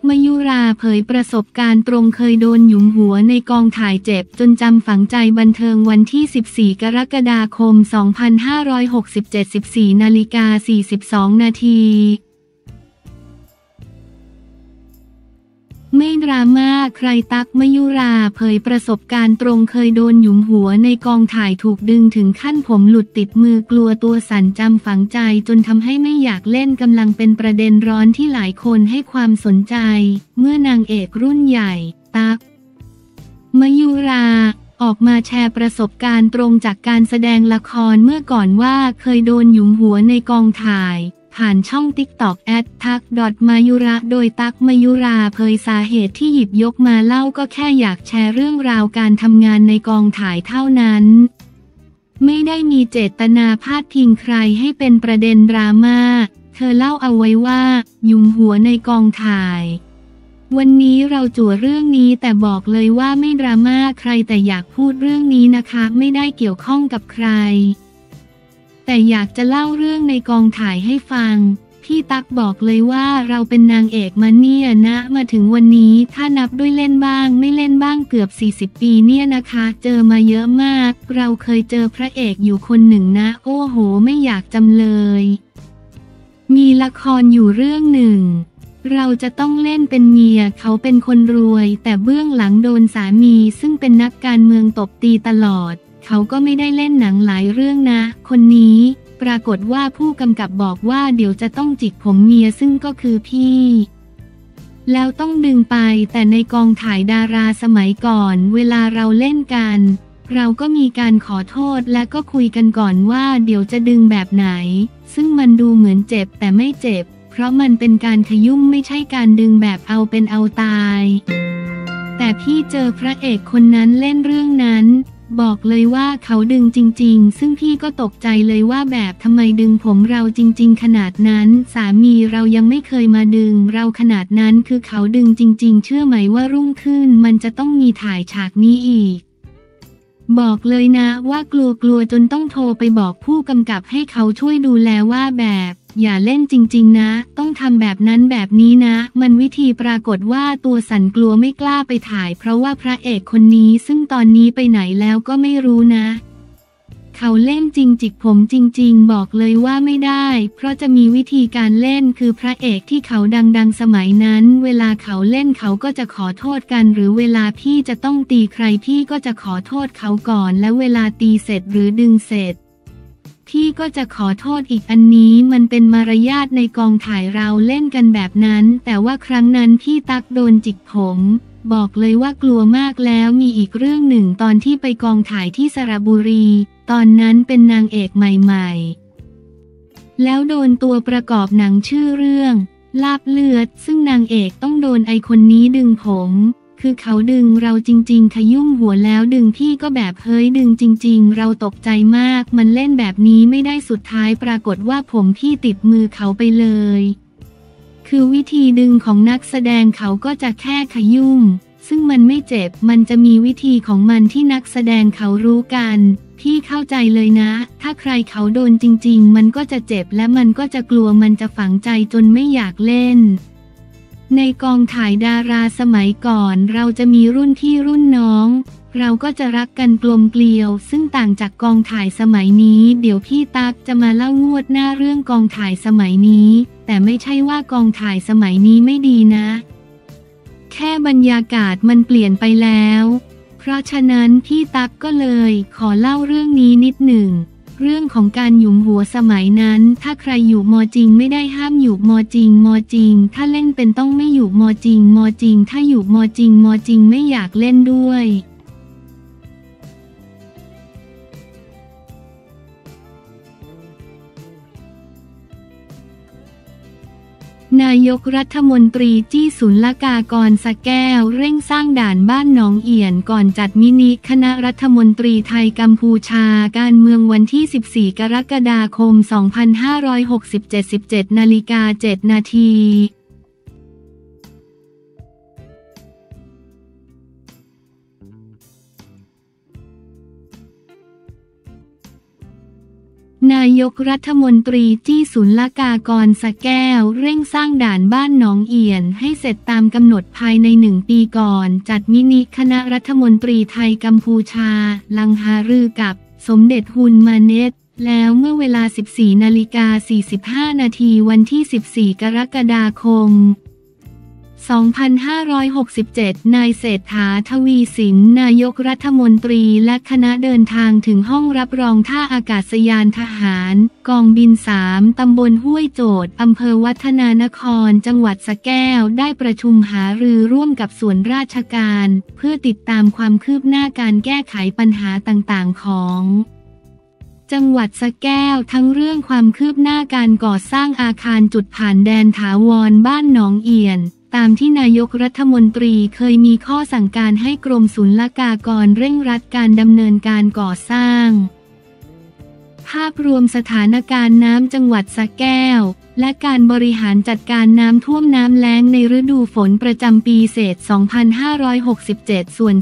มยุราเผยประสบการณ์ตรงเคยโดนหยุมหัวในกองถ่ายเจ็บจนจำฝังใจบันเทิงวันที่ 14 กรกฎาคม 2567 14:42 นาทีไม่ดราม่าใครตั๊กมยุราเผยประสบการณ์ตรงเคยโดนหยุมหัวในกองถ่ายถูกดึงถึงขั้นผมหลุดติดมือกลัวตัวสั่นจำฝังใจจนทำให้ไม่อยากเล่นกำลังเป็นประเด็นร้อนที่หลายคนให้ความสนใจเมื่อนางเอกรุ่นใหญ่ตั๊กมยุราออกมาแชร์ประสบการณ์ตรงจากการแสดงละครเมื่อก่อนว่าเคยโดนหยุมหัวในกองถ่ายผ่านช่อง TikTok @tac.mayura โดยตั๊กมยุราเผยสาเหตุที่หยิบยกมาเล่าก็แค่อยากแชร์เรื่องราวการทำงานในกองถ่ายเท่านั้นไม่ได้มีเจตนาพาดพิงใครให้เป็นประเด็นดราม่าเธอเล่าเอาไว้ว่าหยุมหัวในกองถ่ายวันนี้เราจั่วเรื่องนี้แต่บอกเลยว่าไม่ดราม่าใครแต่อยากพูดเรื่องนี้นะคะไม่ได้เกี่ยวข้องกับใครแต่อยากจะเล่าเรื่องในกองถ่ายให้ฟังพี่ตั๊กบอกเลยว่าเราเป็นนางเอกมาเนี่ยนะมาถึงวันนี้ถ้านับด้วยเล่นบ้างไม่เล่นบ้างเกือบ40 ปีเนี่ยนะคะเจอมาเยอะมากเราเคยเจอพระเอกอยู่คนหนึ่งนะโอ้โหไม่อยากจำเลยมีละครอยู่เรื่องหนึ่งเราจะต้องเล่นเป็นเมียเขาเป็นคนรวยแต่เบื้องหลังโดนสามีซึ่งเป็นนักการเมืองตบตีตลอดเขาก็ไม่ได้เล่นหนังหลายเรื่องนะคนนี้ปรากฏว่าผู้กำกับบอกว่าเดี๋ยวจะต้องจิกผมเมียซึ่งก็คือพี่แล้วต้องดึงไปแต่ในกองถ่ายดาราสมัยก่อนเวลาเราเล่นกันเราก็มีการขอโทษและก็คุยกันก่อนว่าเดี๋ยวจะดึงแบบไหนซึ่งมันดูเหมือนเจ็บแต่ไม่เจ็บเพราะมันเป็นการขยุ่มไม่ใช่การดึงแบบเอาเป็นเอาตายแต่พี่เจอพระเอกคนนั้นเล่นเรื่องนั้นบอกเลยว่าเขาดึงจริงๆซึ่งพี่ก็ตกใจเลยว่าแบบทำไมดึงผมเราจริงๆขนาดนั้นสามีเรายังไม่เคยมาดึงเราขนาดนั้นคือเขาดึงจริงๆเชื่อไหมว่ารุ่งขึ้นมันจะต้องมีถ่ายฉากนี้อีกบอกเลยนะว่ากลัวจนต้องโทรไปบอกผู้กำกับให้เขาช่วยดูแลว่าแบบอย่าเล่นจริงๆนะต้องทำแบบนั้นแบบนี้นะมันวิธีปรากฏว่าตัวสั่นกลัวไม่กล้าไปถ่ายเพราะว่าพระเอกคนนี้ซึ่งตอนนี้ไปไหนแล้วก็ไม่รู้นะเขาเล่นจริงจิกผมจริงๆบอกเลยว่าไม่ได้เพราะจะมีวิธีการเล่นคือพระเอกที่เขาดังสมัยนั้นเวลาเขาเล่นเขาก็จะขอโทษกันหรือเวลาพี่จะต้องตีใครพี่ก็จะขอโทษเขาก่อนและเวลาตีเสร็จหรือดึงเสร็จพี่ก็จะขอโทษอีกอันนี้มันเป็นมารยาทในกองถ่ายเราเล่นกันแบบนั้นแต่ว่าครั้งนั้นพี่ตั๊กโดนจิกผมบอกเลยว่ากลัวมากแล้วมีอีกเรื่องหนึ่งตอนที่ไปกองถ่ายที่สระบุรีตอนนั้นเป็นนางเอกใหม่ๆแล้วโดนตัวประกอบหนังชื่อเรื่องลาบเลือดซึ่งนางเอกต้องโดนไอคนนี้ดึงผมคือเขาดึงเราจริงๆขยุ่มหัวแล้วดึงพี่ก็แบบเฮ้ยดึงจริงๆเราตกใจมากมันเล่นแบบนี้ไม่ได้สุดท้ายปรากฏว่าผมพี่ติดมือเขาไปเลยคือวิธีดึงของนักแสดงเขาก็จะแค่ขยุ่มซึ่งมันไม่เจ็บมันจะมีวิธีของมันที่นักแสดงเขารู้กันพี่เข้าใจเลยนะถ้าใครเขาโดนจริงๆมันก็จะเจ็บและมันก็จะกลัวมันจะฝังใจจนไม่อยากเล่นในกองถ่ายดาราสมัยก่อนเราจะมีรุ่นพี่รุ่นน้องเราก็จะรักกันกลมเกลียวซึ่งต่างจากกองถ่ายสมัยนี้เดี๋ยวพี่ตั๊กจะมาเล่างวดหน้าเรื่องกองถ่ายสมัยนี้แต่ไม่ใช่ว่ากองถ่ายสมัยนี้ไม่ดีนะแค่บรรยากาศมันเปลี่ยนไปแล้วเพราะฉะนั้นพี่ตั๊กก็เลยขอเล่าเรื่องนี้นิดหนึ่งเรื่องของการหยุมหัวสมัยนั้นถ้าใครอยู่มอจริงไม่ได้ห้ามอยู่มอจริงถ้าเล่นเป็นต้องไม่อยู่มอจริงถ้าอยู่มอจริงไม่อยากเล่นด้วย นายกรัฐมนตรีจี้ศุลกากรสระแก้วเร่งสร้างด่านบ้านหนองเอี่ยนก่อนจัดมินิคณะรัฐมนตรีไทยกัมพูชาการเมืองวันที่ 14 กรกฎาคม 2567 17:07 นาทีนายกรัฐมนตรีจี้ศุลกากรสระแก้วเร่งสร้างด่านบ้านหนองเอียนให้เสร็จตามกำหนดภายใน1 ปีก่อนจัดมินิคณะรัฐมนตรีไทยกัมพูชาลังหารือกับสมเด็จฮุนมาเน็ตแล้วเมื่อเวลา 14:45 นาทีวันที่ 14 กรกฎาคม 2567 นายเศรษฐา ทวีสินนายกรัฐมนตรีและคณะเดินทางถึงห้องรับรองท่าอากาศยานทหารกองบิน 3 ตำบลห้วยโจทย์อำเภอวัฒนานครจังหวัดสระแก้วได้ประชุมหารือร่วมกับส่วนราชการเพื่อติดตามความคืบหน้าการแก้ไขปัญหาต่างๆของจังหวัดสระแก้วทั้งเรื่องความคืบหน้าการก่อสร้างอาคารจุดผ่านแดนถาวรบ้านหนองเอียนตามที่นายกรัฐมนตรีเคยมีข้อสั่งการให้กรมศุลกากรเร่งรัดการดำเนินการก่อสร้างภาพรวมสถานการณ์น้ำจังหวัดสระแก้วและการบริหารจัดการน้ำท่วมน้ำแล้งในฤดูฝนประจำปีเศษ 2567 ส่วน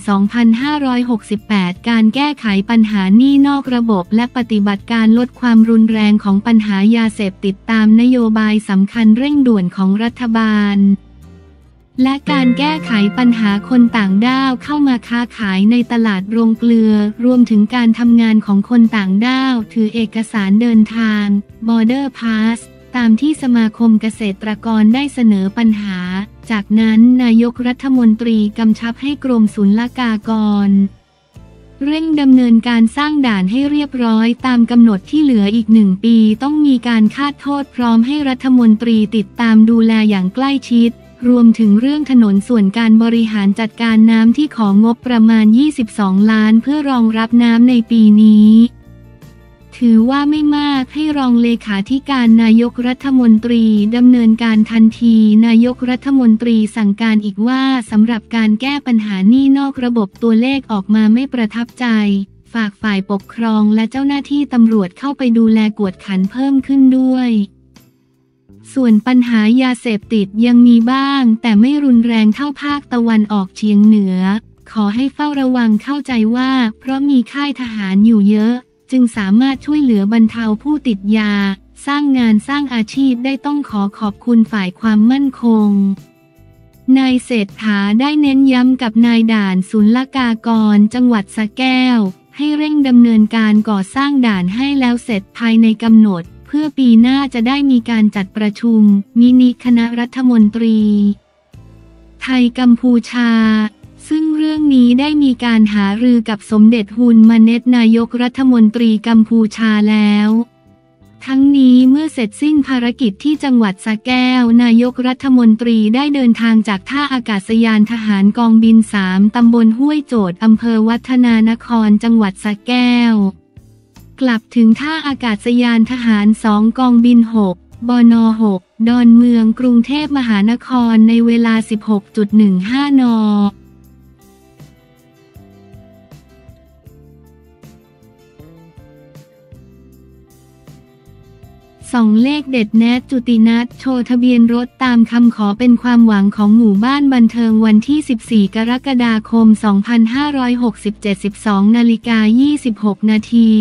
2568 การแก้ไขปัญหาหนี้นอกระบบและปฏิบัติการลดความรุนแรงของปัญหายาเสพติดตามนโยบายสำคัญเร่งด่วนของรัฐบาลและการแก้ไขปัญหาคนต่างด้าวเข้ามาค้าขายในตลาดโรงเกลือรวมถึงการทำงานของคนต่างด้าวถือเอกสารเดินทาง Border Pass ตามที่สมาคมเกษตรกรได้เสนอปัญหาจากนั้นนายกรัฐมนตรีกำชับให้กรมศุลกากรเร่งดำเนินการสร้างด่านให้เรียบร้อยตามกำหนดที่เหลืออีก1 ปีต้องมีการคาดโทษพร้อมให้รัฐมนตรีติดตามดูแลอย่างใกล้ชิดรวมถึงเรื่องถนนส่วนการบริหารจัดการน้ำที่ของงบประมาณ22 ล้านเพื่อรองรับน้ำในปีนี้ถือว่าไม่มากให้รองเลขาธิการนายกรัฐมนตรีดำเนินการทันทีนายกรัฐมนตรีสั่งการอีกว่าสำหรับการแก้ปัญหาหนี้นอกระบบตัวเลขออกมาไม่ประทับใจฝากฝ่ายปกครองและเจ้าหน้าที่ตำรวจเข้าไปดูแลกวดขันเพิ่มขึ้นด้วยส่วนปัญหายาเสพติดยังมีบ้างแต่ไม่รุนแรงเท่าภาคตะวันออกเฉียงเหนือขอให้เฝ้าระวังเข้าใจว่าเพราะมีค่ายทหารอยู่เยอะจึงสามารถช่วยเหลือบรรเทาผู้ติดยาสร้างงานสร้างอาชีพได้ต้องขอบคุณฝ่ายความมั่นคงนายเศรษฐาได้เน้นย้ำกับนายด่านศุลกากรจังหวัดสระแก้วให้เร่งดำเนินการก่อสร้างด่านให้แล้วเสร็จภายในกำหนดเพื่อปีหน้าจะได้มีการจัดประชุมมินิคณะรัฐมนตรีไทยกัมพูชาซึ่งเรื่องนี้ได้มีการหารือกับสมเด็จฮุนมาเน็ตนายกรัฐมนตรีกัมพูชาแล้วทั้งนี้เมื่อเสร็จสิ้นภารกิจที่จังหวัดสระแก้วนายกรัฐมนตรีได้เดินทางจากท่าอากาศยานทหารกองบิน 3 ตำบลห้วยโจทย์อำเภอวัฒนานครจังหวัดสระแก้วกลับถึงท่าอากาศยานทหาร 2 กองบิน 6 บน. 6 ดอนเมืองกรุงเทพมหานครในเวลา 16.15 น. ส่องเลขเด็ดแนทจุตินัทโชว์ทะเบียนรถตามคำขอเป็นความหวังของหมู่บ้านบันเทิงวันที่ 14 กรกฎาคม 2567 12:26 นาที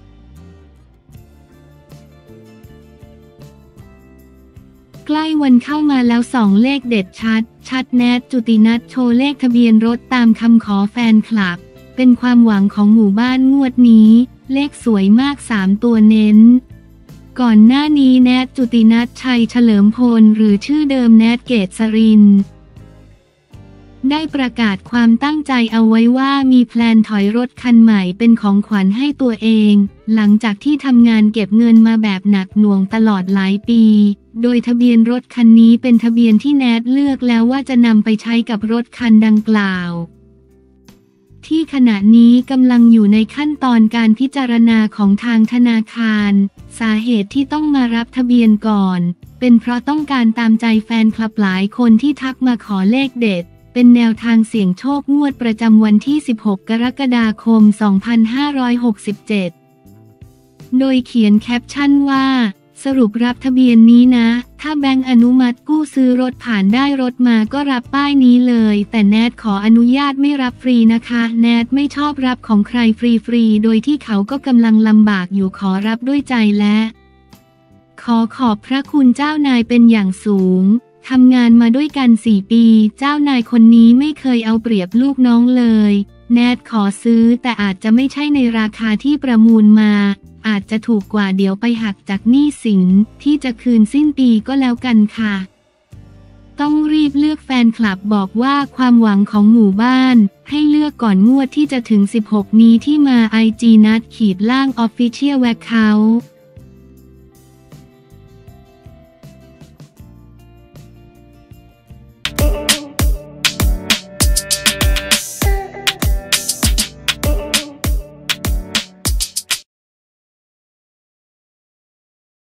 ใกล้วันเข้ามาแล้วส่องเลขเด็ดชัดแนทจุตินัทโชว์เลขทะเบียนรถตามคำขอแฟนคลับเป็นความหวังของหมู่บ้านงวดนี้เลขสวยมาก3 ตัวเน้นก่อนหน้านี้แนทจุตินัทชัยเฉลิมพลหรือชื่อเดิมแนทเกษรินได้ประกาศความตั้งใจเอาไว้ว่ามีแพลนถอยรถคันใหม่เป็นของขวัญให้ตัวเองหลังจากที่ทำงานเก็บเงินมาแบบหนักหน่วงตลอดหลายปีโดยทะเบียนรถคันนี้เป็นทะเบียนที่แนทเลือกแล้วว่าจะนำไปใช้กับรถคันดังกล่าวที่ขณะนี้กำลังอยู่ในขั้นตอนการพิจารณาของทางธนาคารสาเหตุที่ต้องมารับทะเบียนก่อนเป็นเพราะต้องการตามใจแฟนคลับหลายคนที่ทักมาขอเลขเด็ดเป็นแนวทางเสี่ยงโชคงวดประจำวันที่ 16 กรกฎาคม 2567 โดยเขียนแคปชั่นว่าสรุปรับทะเบียนนี้นะ ถ้าแบงก์อนุมัติกู้ซื้อรถผ่านได้รถมาก็รับป้ายนี้เลย แต่แนทขออนุญาตไม่รับฟรีนะคะ แนทไม่ชอบรับของใครฟรีๆ โดยที่เขาก็กำลังลำบากอยู่ขอรับด้วยใจและขอบพระคุณเจ้านายเป็นอย่างสูง ทำงานมาด้วยกัน4 ปี เจ้านายคนนี้ไม่เคยเอาเปรียบลูกน้องเลย แนทขอซื้อแต่อาจจะไม่ใช่ในราคาที่ประมูลมาอาจจะถูกกว่าเดี๋ยวไปหักจากหนี้สินที่จะคืนสิ้นปีก็แล้วกันค่ะต้องรีบเลือกแฟนคลับบอกว่าความหวังของหมู่บ้านให้เลือกก่อนงวดที่จะถึง16นี้ที่มา IG นัดขีดล่าง Official Account